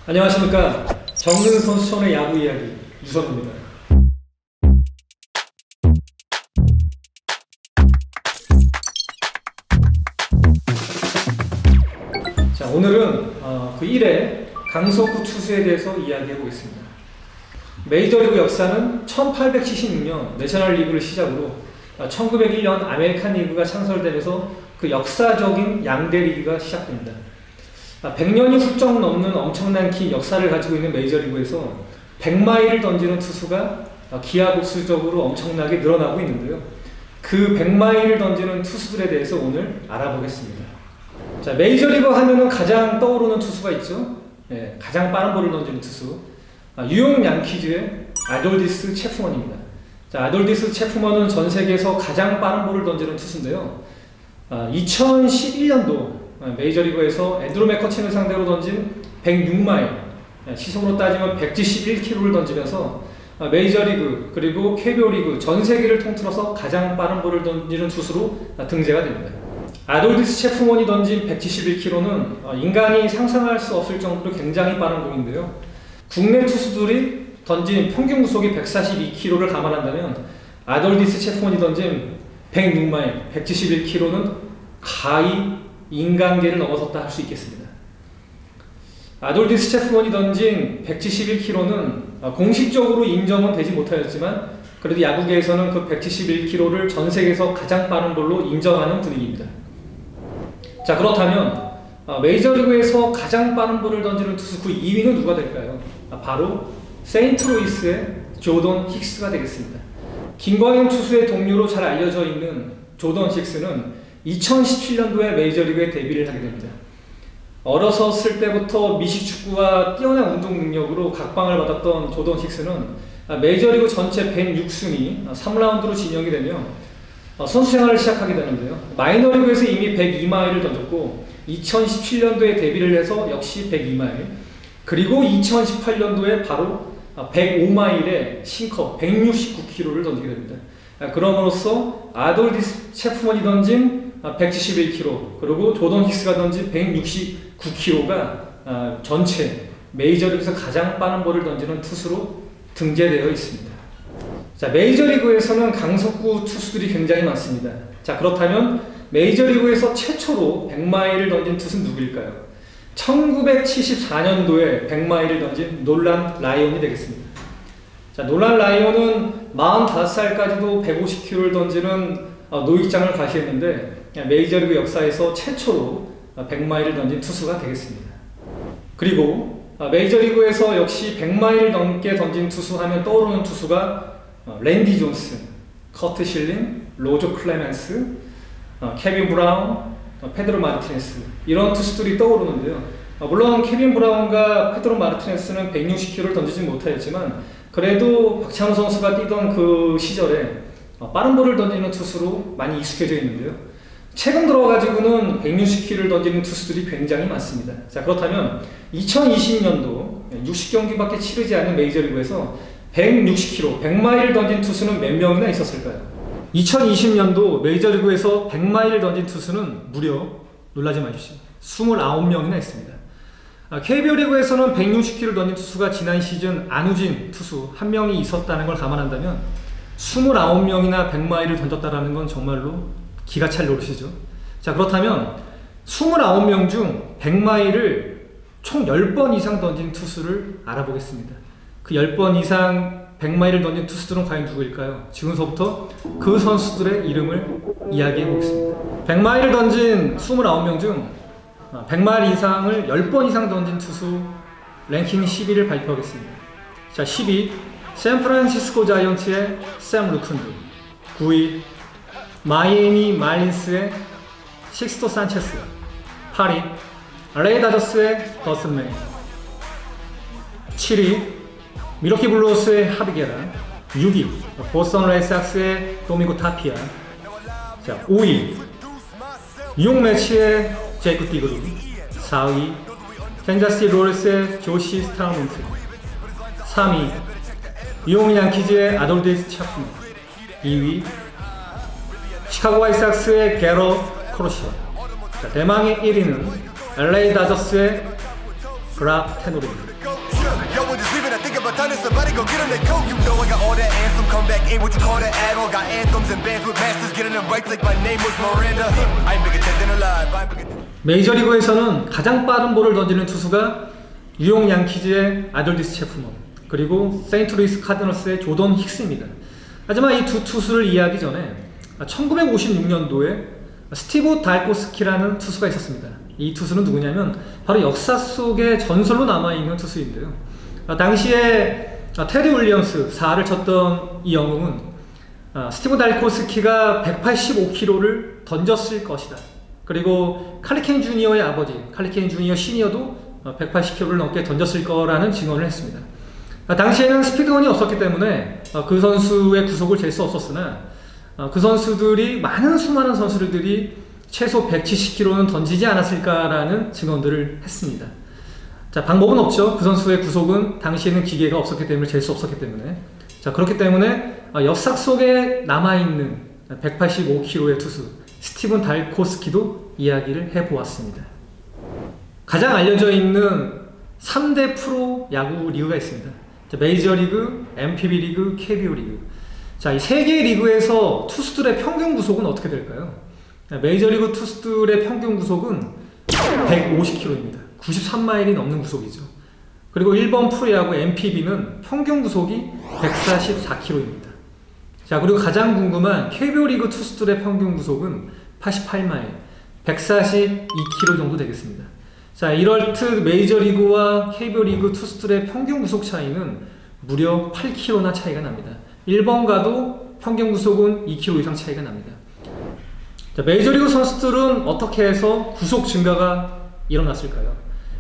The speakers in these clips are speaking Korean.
안녕하십니까. 정릉 선수촌의 야구 이야기 유선우입니다. 자, 오늘은 그 1회 강석구 투수에 대해서 이야기해 보겠습니다. 메이저리그 역사는 1876년 내셔널리그를 시작으로 1901년 아메리칸 리그가 창설되면서 그 역사적인 양대 리그가 시작됩니다. 100년이 훌쩍 넘는 엄청난 긴 역사를 가지고 있는 메이저리그에서 100마일을 던지는 투수가 기하급수적으로 엄청나게 늘어나고 있는데요. 그 100마일을 던지는 투수들에 대해서 오늘 알아보겠습니다. 자, 메이저리그 하면은 가장 떠오르는 투수가 있죠. 네, 가장 빠른 볼을 던지는 투수. 뉴욕 양키즈의 아돌디스 체프먼입니다. 자, 아돌디스 체프먼은 전 세계에서 가장 빠른 볼을 던지는 투수인데요. 2011년도 메이저리그에서 앤드루 맥커친을 상대로 던진 106마일, 시속으로 따지면 171km를 던지면서 메이저리그 그리고 KBO 리그 전 세계를 통틀어서 가장 빠른 볼을 던지는 투수로 등재가 됩니다. 아돌디스 체프먼이 던진 171km는 인간이 상상할 수 없을 정도로 굉장히 빠른 공인데요. 국내 투수들이 던진 평균 구속이 142km를 감안한다면 아돌디스 체프먼이 던진 106마일, 171km는 가히 인간계를 넘어섰다 할 수 있겠습니다. 아돌디스 체프먼이 던진 171km는 공식적으로 인정은 되지 못하였지만 그래도 야구계에서는 그 171km를 전 세계에서 가장 빠른 볼로 인정하는 분위기입니다. 자, 그렇다면 메이저리그에서 가장 빠른 볼을 던지는 투수 그 2위는 누가 될까요? 바로 세인트루이스의 조던 힉스가 되겠습니다. 김광현 투수의 동료로 잘 알려져 있는 조던 힉스는 2017년도에 메이저리그에 데뷔를 하게 됩니다. 어렸었을 때부터 미식축구와 뛰어난 운동 능력으로 각광을 받았던 조던 힉스는 메이저리그 전체 106순위 3라운드로 진영이 되며 선수 생활을 시작하게 되는데요. 마이너리그에서 이미 102마일을 던졌고 2017년도에 데뷔를 해서 역시 102마일, 그리고 2018년도에 바로 105마일의 싱커 169km를 던지게 됩니다. 그럼으로써 아돌디스 체프먼이 던진 171km 그리고 조던 힉스가 던진 169km가 전체 메이저리그에서 가장 빠른 볼을 던지는 투수로 등재되어 있습니다. 자, 메이저리그에서는 강속구 투수들이 굉장히 많습니다. 자, 그렇다면 메이저리그에서 최초로 100마일을 던진 투수는 누구일까요? 1974년도에 100마일을 던진 놀란 라이온이 되겠습니다. 자, 놀란 라이온은 45살까지도 150km를 던지는 노익장을 과시했는데 메이저리그 역사에서 최초로 100마일을 던진 투수가 되겠습니다. 그리고 메이저리그에서 역시 100마일 넘게 던진 투수 하면 떠오르는 투수가 랜디 존슨, 커트 실링, 로저 클레멘스, 케빈 브라운, 페드로 마르티네스, 이런 투수들이 떠오르는데요. 물론 케빈 브라운과 페드로 마르티네스는 160km를 던지지 못하였지만 그래도 박찬호 선수가 뛰던 그 시절에 빠른 볼을 던지는 투수로 많이 익숙해져 있는데요. 최근 들어가지고는 160km를 던지는 투수들이 굉장히 많습니다. 자, 그렇다면 2020년도 60경기밖에 치르지 않는 메이저리그에서 160km, 100마일을 던진 투수는 몇 명이나 있었을까요? 2020년도 메이저리그에서 100마일을 던진 투수는 무려, 놀라지 마십시오, 29명이나 있습니다. KBO 리그에서는 160km를 던진 투수가 지난 시즌 안우진 투수 1명이 있었다는 걸 감안한다면 29명이나 100마일을 던졌다는 건 정말로 기가 찰 노릇이죠. 자, 그렇다면 29명 중 100마일을 총 10번 이상 던진 투수를 알아보겠습니다. 그 10번 이상 100마일을 던진 투수들은 과연 누구일까요? 지금서부터 그 선수들의 이름을 이야기해 보겠습니다. 100마일을 던진 29명 중 100마일 이상을 10번 이상 던진 투수 랭킹 10위를 발표하겠습니다. 자, 10위 샌프란시스코 자이언츠의 샘 루쿤드, 9위 마이애미 말린스의 식스토 산체스, 8위 LA 다저스의 더슨 메이, 7위 미러키 블루스의 하비게라, 6위 보스턴 레드삭스의 도밍고 타피아, 자, 5위 뉴욕 매치의 제이크 디그루, 4위 캔자스시티 로열스의 조시 스타우먼트, 3위 뉴욕 양키즈의 아돌디스 체프먼, 2위 시카고 화이트삭스의 게러 크로시어. 대망의 1위는 LA 다저스의 그랍 테너입니다. Yo, we're just leaving. I think about time. Somebody go get 'em that coat. You know I got all that anthem. Come back, ain't what you call that at all. Got anthems and bands with masters, getting them right like my name was Miranda. I ain't bigger dead than alive. I ain't bigger. 메이저리그에서는 가장 빠른 볼을 던지는 투수가 뉴욕 양키즈의 아돌디스 체프먼, 그리고 세인트루이스 카디널스의 조던 힉스입니다. 하지만 이 두 투수를 이해하기 전에 1956년도에 스티브 달코스키라는 투수가 있었습니다. 이 투수는 누구냐면 바로 역사 속의 전설로 남아있는 투수인데요. 당시에 테리 윌리엄스 4를 쳤던 이 영웅은 스티브 달코스키가 185km를 던졌을 것이다. 그리고 칼리켄 주니어의 아버지, 칼리켄 주니어 시니어도 180km를 넘게 던졌을 거라는 증언을 했습니다. 당시에는 스피드건이 없었기 때문에 그 선수의 구속을 잴 수 없었으나 그 선수들이 수많은 선수들이 최소 170km는 던지지 않았을까라는 증언들을 했습니다. 자, 방법은 없죠. 그 선수의 구속은 당시에는 기계가 없었기 때문에 잴 수 없었기 때문에. 자, 그렇기 때문에 역사 속에 남아있는 185km의 투수 스티븐 달코스키도 이야기를 해보았습니다. 가장 알려져 있는 3대 프로 야구 리그가 있습니다. 자, 메이저리그, MPB 리그, KBO 리그. 자, 이 세 개의 리그에서 투수들의 평균 구속은 어떻게 될까요? 메이저리그 투수들의 평균 구속은 150km입니다. 93마일이 넘는 구속이죠. 그리고 1번 프로야구 MPB는 평균 구속이 144km입니다. 자, 그리고 가장 궁금한 KBO 리그 투수들의 평균 구속은 88마일, 142km 정도 되겠습니다. 자, 이렇듯 메이저리그와 KBO 리그 투수들의 평균 구속 차이는 무려 8km나 차이가 납니다. 1번과도 평균 구속은 2km 이상 차이가 납니다. 자, 메이저리그 선수들은 어떻게 해서 구속 증가가 일어났을까요?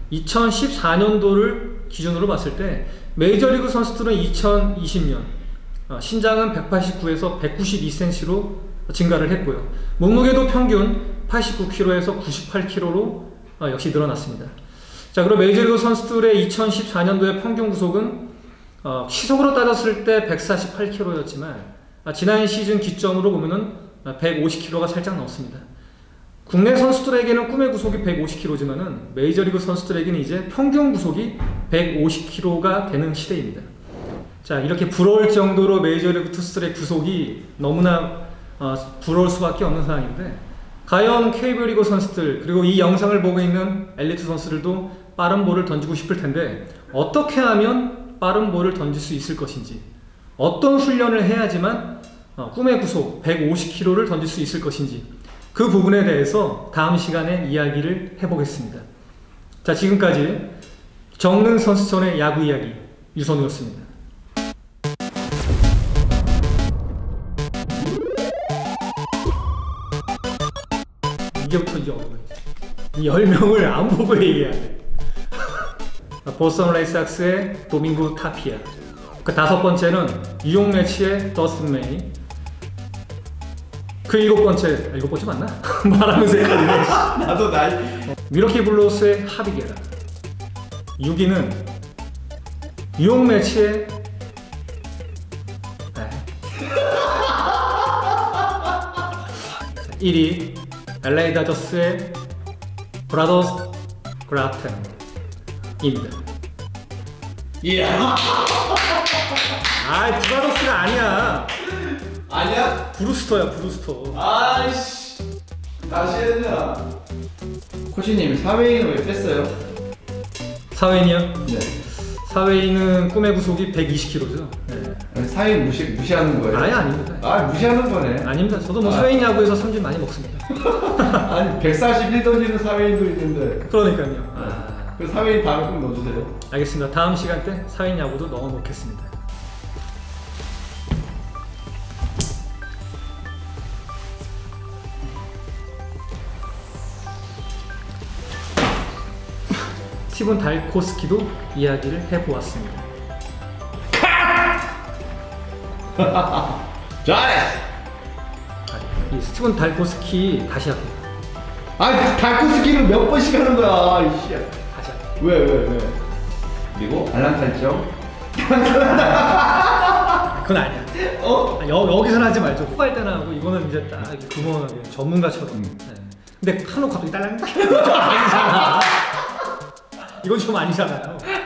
2014년도를 기준으로 봤을 때 메이저리그 선수들은 2020년 신장은 189에서 192cm로 증가를 했고요. 몸무게도 평균 89kg에서 98kg로 역시 늘어났습니다. 자, 그리고 메이저리그 선수들의 2014년도의 평균 구속은 시속으로 따졌을 때 148km였지만 지난 시즌 기점으로 보면은 150km가 살짝 넘습니다. 국내 선수들에게는 꿈의 구속이 150km지만은 메이저리그 선수들에게는 이제 평균 구속이 150km가 되는 시대입니다. 자, 이렇게 부러울 정도로 메이저리그 투수들의 구속이 너무나 부러울 수밖에 없는 상황인데, 과연 KBO 리그 선수들, 그리고 이 영상을 보고 있는 엘리트 선수들도 빠른 볼을 던지고 싶을 텐데 어떻게 하면 빠른 볼을 던질 수 있을 것인지, 어떤 훈련을 해야지만 꿈의 구속 150km를 던질 수 있을 것인지, 그 부분에 대해서 다음 시간에 이야기를 해보겠습니다. 자, 지금까지 정릉 선수촌의 야구 이야기 유선우였습니다. 이제부터 이제 어려워요. 이 10명을 안 보고 얘기해야 돼. 보스턴 레이삭스의 도밍고 타피아, 그 5번째는 뉴욕 매치의 더스틴 메이, 그 7번째, 7번째 맞나? 말하면서 헷갈리네. 나도 나이. 미러키 블루스의 하비게라, 6위는 뉴욕 매치의 1위 LA 다저스의 브라더스 그라텐입니다. 이야. 아, 브라더스가 아니야. 아니야? 브루스터야, 브루스터. 아이씨. 다시 했냐? 코치님 사회인은 왜 뺐어요? 사회인이요? 네. 사회인은 꿈의 구속이 120km죠. 네. 사회인 무시하는 거예요? 아예 아닙니다. 아, 무시하는 거네. 아닙니다. 저도 뭐 사회인 야구에서 삼진 많이 먹습니다. 아니 141 던지는 사회인도 있는데. 그러니까요. 그 사회인 다음에 꼭 넣어주세요. 알겠습니다. 다음 시간 때 사회인 야구도 넣어놓겠습니다. 스티븐 달코스키도 이야기를 해보았습니다. 잘해! 이 스티븐 달코스키 다시 할게요. 아니 달코스키를 몇 번씩 하는 거야 이씨. 다시 할게요. 왜? 그리고 알람 설정. 그건 아니야. 여기서는 하지 말죠. 후할 때나 하고, 이거는 이제 딱 그거는 전문가처럼. 네. 근데 한우 갑자기 딸랑 아니잖아. 이건 좀 아니잖아요.